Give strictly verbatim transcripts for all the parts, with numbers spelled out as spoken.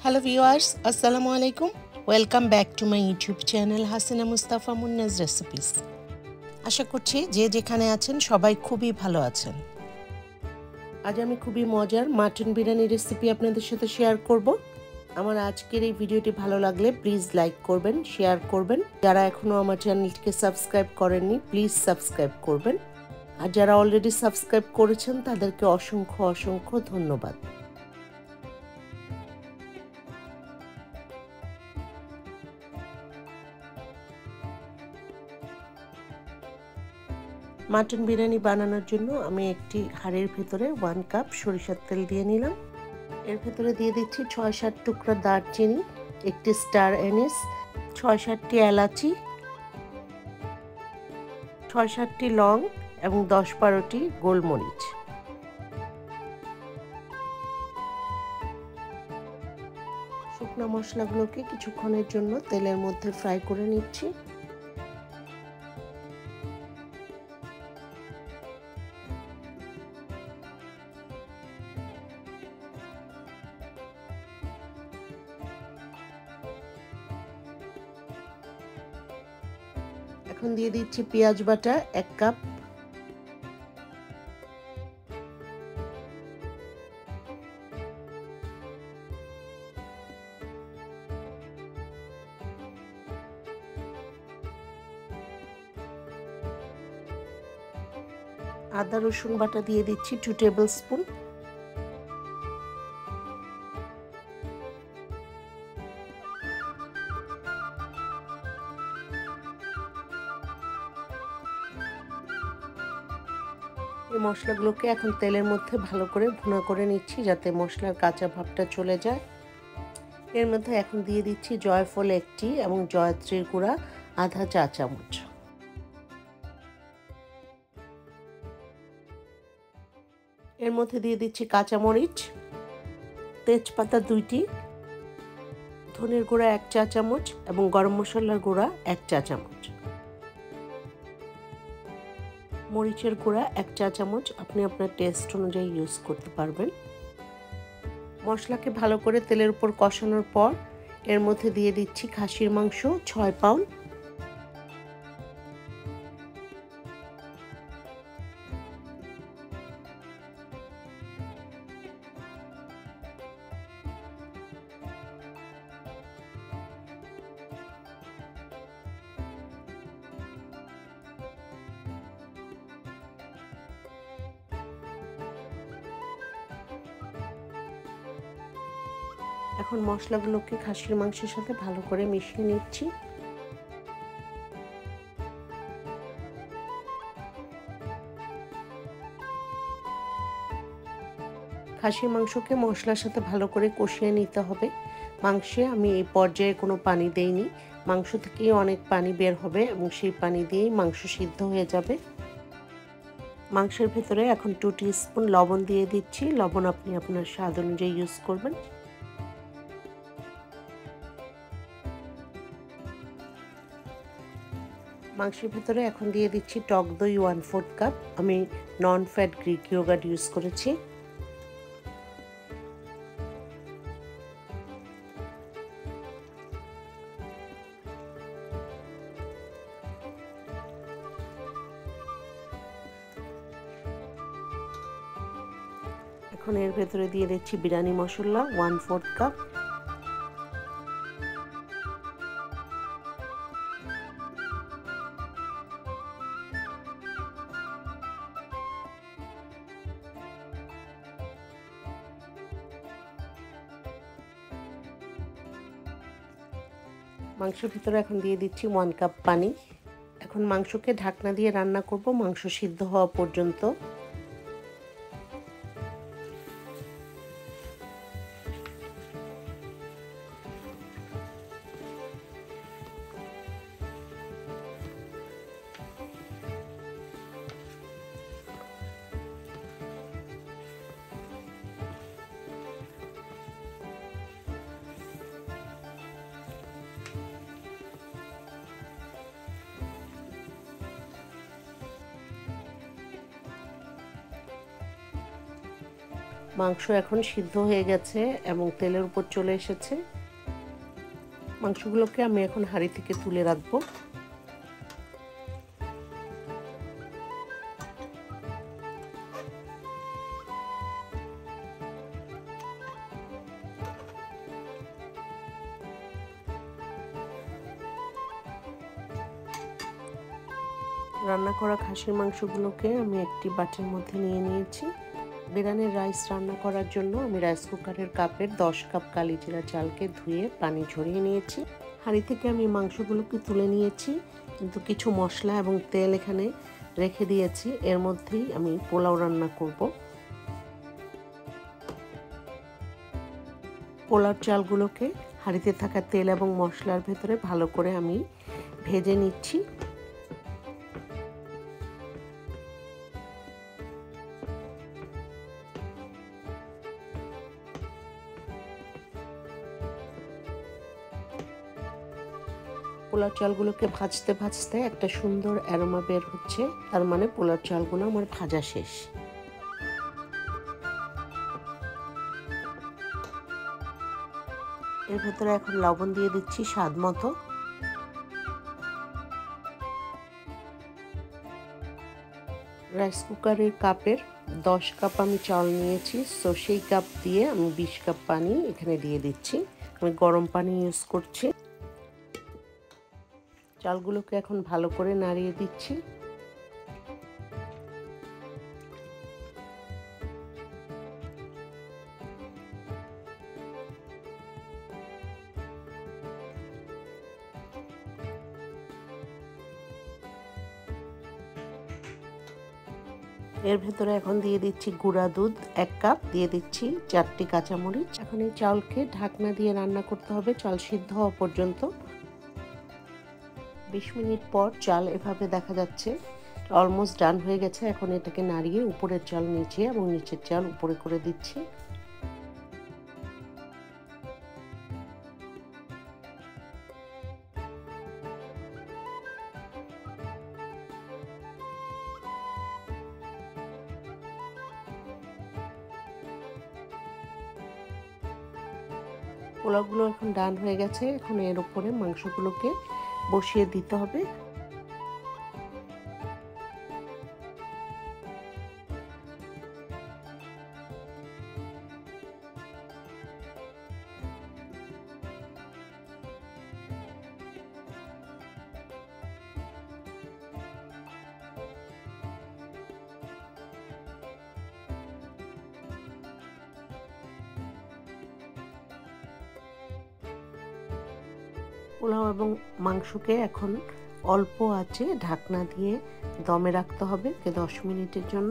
Hello viewers, Assalamu alaikum. Welcome back to my YouTube channel Hasina Mustafa Munna's Recipes. আশা করছি যে যেখানে আছেন সবাই খুবই ভালো আছেন। আজ আমি খুবই মজার মাটন বিরিয়ানি রেসিপি আপনাদের সাথে শেয়ার করব। আমার আজকের এই ভিডিওটি ভালো লাগলে প্লিজ লাইক করবেন, শেয়ার করবেন। যারা এখনো আমার চ্যানেলটিকে সাবস্ক্রাইব করেননি প্লিজ সাবস্ক্রাইব করবেন। আর যারা অলরেডি সাবস্ক্রাইব করেছেন তাদেরকে অসংখ্য অসংখ্য ধন্যবাদ। মাটন বিরিয়ানি বানানোর জন্য আমি একটি হাঁড়ির ভেতরে ওয়ান কাপ সরিষার তেল দিয়ে নিলাম। এর ভেতরে দিয়ে দিচ্ছি ছয় সাত টুকরা দারচিনি, একটি স্টার এনিস, ছয় সাতটি এলাচি, ছয় সাতটি লং এবং দশ বারোটি গোলমরিচ। শুকনো মশলাগুলোকে কিছুক্ষণের জন্য তেলের মধ্যে ফ্রাই করে নিচ্ছি। এখন দিয়ে দিচ্ছি পেঁয়াজ বাটা এক কাপ, আদা রসুন বাটা দিয়ে দিচ্ছি টু টেবিল স্পুন, এই মশলাগুলোকে এখন তেলের মধ্যে ভালো করে ভুনা করে নিচ্ছি যাতে মশলার কাঁচা ভাবটা চলে যায়। এর মধ্যে এখন দিয়ে দিচ্ছি জয়ফল একটি এবং জয়ত্রীর গুঁড়া আধা চা চামচ। এর মধ্যে দিয়ে দিচ্ছি কাঁচামরিচ, তেজপাতা দুইটি, ধনের গুঁড়া এক চা চামচ এবং গরম মশলার গুঁড়া এক চা চামচ, মরিচের গুঁড়া এক চা চামচ, আপনি আপনার টেস্ট অনুযায়ী ইউজ করতে পারবেন। মশলাকে ভালো করে তেলের উপর কষানোর পর এর মধ্যে দিয়ে দিচ্ছি খাসির মাংস ছয় পাউন্ড। এখন মশলাগুলোকে খাসির মাংসের সাথে ভালো করে মিশিয়ে নিচ্ছি। খাসির মাংসকে মশলার সাথে ভালো করে কষিয়ে নিতে হবে। মাংসে আমি এই পর্যায়ে কোনো পানি দেইনি, মাংস থেকেই অনেক পানি বের হবে এবং সেই পানি দিয়েই মাংস সিদ্ধ হয়ে যাবে। মাংসের ভেতরে এখন টু টিস্পুন লবণ দিয়ে দিচ্ছি, লবণ আপনি আপনার স্বাদ অনুযায়ী ইউজ করবেন। মাংসের ভেতরে এখন দিয়ে দিচ্ছি টক দই ওয়ান ফোর্থ কাপ, আমি non fat Greek yogurt use করেছি। এখন এর ভেতরে দিয়ে দিচ্ছি biryani masala one fourth cup, মাংসের ভিতরে এখন দিয়ে দিচ্ছি ওয়ান কাপ পানি। এখন মাংসকে ঢাকনা দিয়ে রান্না করব মাংস সিদ্ধ হওয়া পর্যন্ত। মাংস এখন সিদ্ধ হয়ে গেছে এবং তেলের উপর চলে এসেছে। মাংসগুলোকে আমি এখন হাঁড়ি থেকে তুলে রাখবো। রান্না করা খাসির মাংসগুলোকে আমি একটি বাটির মধ্যে নিয়ে নিয়েছি। বিরিয়ানির রাইস রান্না করার জন্য আমি রাইস কুকারের কাপের দশ কাপ কালিজিরা চালকে ধুয়ে পানি ঝরিয়ে নিয়েছি। হাঁড়ি থেকে আমি মাংসগুলোকে তুলে নিয়েছি, কিন্তু কিছু মশলা এবং তেল এখানে রেখে দিয়েছি। এর মধ্যেই আমি পোলাও রান্না করব। পোলাও চালগুলোকে হাঁড়িতে থাকা তেল এবং মশলার ভেতরে ভালো করে আমি ভেজে নিচ্ছি। পোলাও চালগুলোকে ভাজতে ভাজতে একটা সুন্দর অ্যারোমা বের হচ্ছে, তার মানে পোলাও চালগুলো আমার ভাজা শেষ। এর ভেতরে এখন লবণ দিয়ে দিচ্ছি স্বাদ মতো। রাইস কুকারের কাপের দশ কাপ আমি চাল নিয়েছি, সো সেই কাপ দিয়ে আমি বিশ কাপ পানি এখানে দিয়ে দিচ্ছি। আমি গরম পানি ইউজ করছি। চালগুলোকে এখন ভালো করে নাড়িয়ে দিচ্ছি। এর ভেতরে এখন দিয়ে দিচ্ছি গুঁড়া দুধ এক কাপ, দিয়ে দিচ্ছি চারটি কাঁচামরিচ। এখন এই চালকে ঢাকনা দিয়ে রান্না করতে হবে চাল সিদ্ধ হওয়া পর্যন্ত। বিশ মিনিট পর চাল এভাবে দেখা যাচ্ছে অলমোস্ট ডান হয়ে গেছে। এখন এটাকে নাড়িয়ে উপরের চাল নিচে এবং নিচের চাল উপরে করে দিচ্ছি। পোলাওগুলো এখন ডান হয়ে গেছে। এখন এর উপরে মাংসগুলোকে বসিয়ে দিতে হবে। পোলাও এবং মাংসকে এখন অল্প আঁচে ঢাকনা দিয়ে দমে রাখতে হবে দশ মিনিটের জন্য।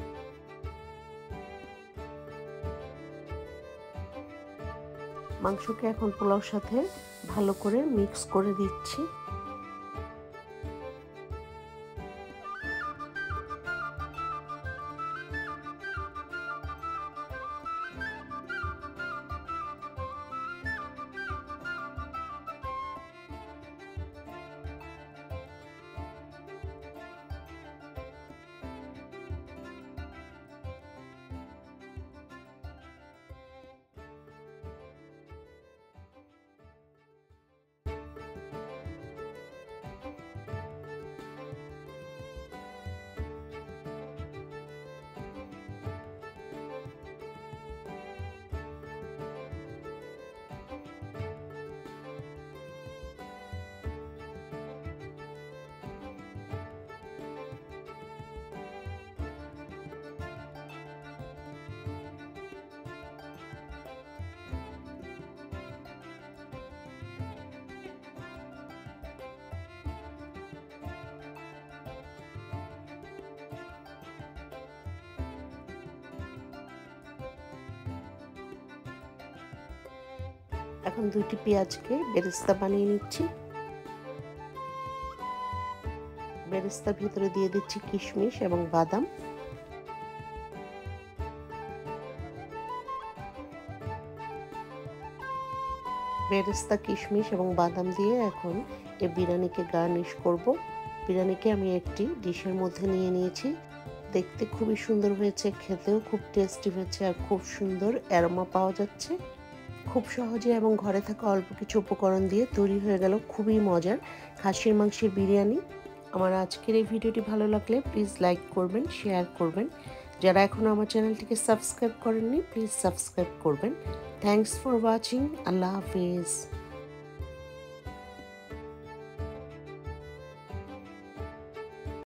মাংসকে এখন পোলাওর সাথে ভালো করে মিক্স করে দিচ্ছি। এখন দুইটি পেঁয়াজকে বেরেস্তা বানিয়ে নিচ্ছি। বেরেস্তার ভিতরে দিয়ে দিচ্ছি কিশমিশ এবং বাদাম। বেরেস্তা, কিশমিশ এবং বাদাম দিয়ে এখন এই বিরিয়ানিকে গার্নিশ করব। বিরিয়ানিকে আমি একটি ডিশের মধ্যে নিয়ে নিয়েছি। দেখতে খুবই সুন্দর হয়েছে, খেতেও খুব টেস্টি হয়েছে আর খুব সুন্দর অ্যারোমা পাওয়া যাচ্ছে। খুব সহজে এবং ঘরে থাকা অল্প কিছু উপকরণ দিয়ে তৈরি হয়ে গেল খুবই মজার খাসির মাংসের বিরিয়ানি। আমার আজকের এই ভিডিওটি ভালো লাগলে প্লিজ লাইক করবেন, শেয়ার করবেন। যারা এখনও আমার চ্যানেলটিকে সাবস্ক্রাইব করেননি প্লিজ সাবস্ক্রাইব করবেন। Thanks for watching. আল্লাহ হাফিজ।